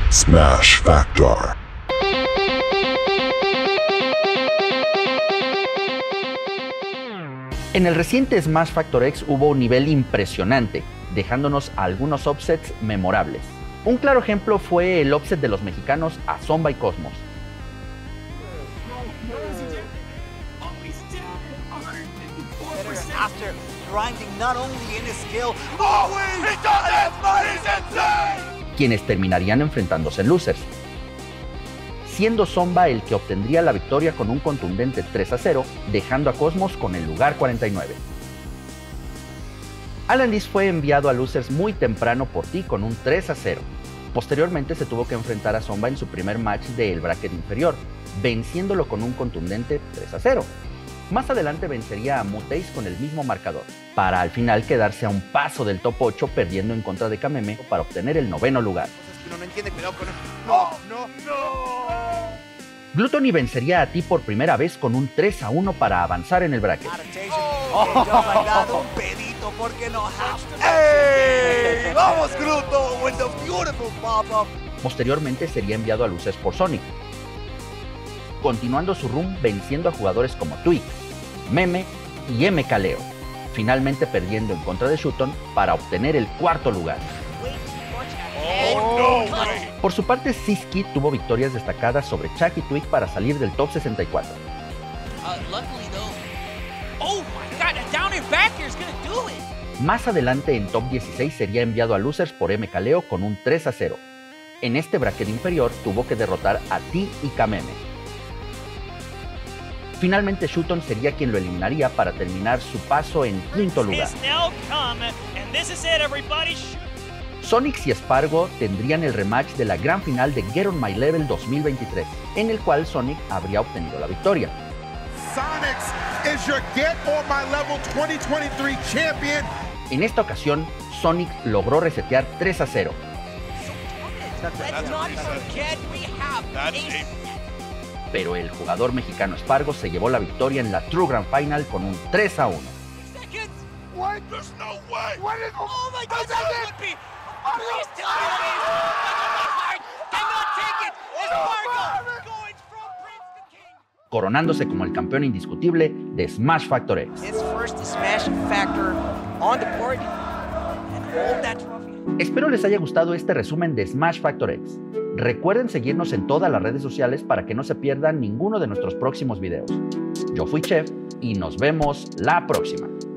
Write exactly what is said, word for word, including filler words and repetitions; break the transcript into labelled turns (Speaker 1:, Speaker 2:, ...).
Speaker 1: Smash Factor.
Speaker 2: En el reciente Smash Factor X hubo un nivel impresionante, dejándonos algunos upsets memorables. Un claro ejemplo fue el upset de los mexicanos a Zomba y Cosmos. Quienes terminarían enfrentándose en losers, siendo Zomba el que obtendría la victoria con un contundente tres a cero, dejando a Cosmos con el lugar cuarenta y nueve. Alan Liz fue enviado a losers muy temprano por T con un tres a cero. Posteriormente se tuvo que enfrentar a Zomba en su primer match del bracket inferior, venciéndolo con un contundente tres a cero. Más adelante vencería a Mutace con el mismo marcador, para al final quedarse a un paso del top ocho, perdiendo en contra de Kameme para obtener el noveno lugar.
Speaker 3: No, no entiende, cuidado con él. No, no, no.
Speaker 2: Gluttony vencería a T por primera vez con un tres a uno para avanzar en el bracket.
Speaker 3: Oh, un pedito, ¿por qué no? ¡Ey! ¡Vamos, Gluto! With the beautiful pop-up.
Speaker 2: Posteriormente sería enviado a losers por Sonic, continuando su run venciendo a jugadores como Twig, Meme y M K Leo, finalmente perdiendo en contra de Shuton para obtener el cuarto lugar.
Speaker 3: Oh, no,
Speaker 2: Por su parte, Siski tuvo victorias destacadas sobre Chuck y Twig para salir del top sesenta y cuatro. Más adelante en top dieciséis sería enviado a losers por M K Leo con un tres a cero. En este bracket inferior tuvo que derrotar a T y Kameme. Finalmente Shuton sería quien lo eliminaría para terminar su paso en quinto lugar. Sonic y Spargo tendrían el rematch de la gran final de Get On My Level dos mil veintitrés, en el cual Sonic habría obtenido la victoria.
Speaker 4: Sonic is your Get On My Level twenty twenty-three champion.
Speaker 2: En esta ocasión, Sonic logró resetear tres a cero. Pero el jugador mexicano Spargo se llevó la victoria en la True Grand Final con un tres a uno. Coronándose como el campeón indiscutible de Smash Factor X. Espero les haya gustado este resumen de Smash Factor X. Recuerden seguirnos en todas las redes sociales para que no se pierdan ninguno de nuestros próximos videos. Yo fui Chef y nos vemos la próxima.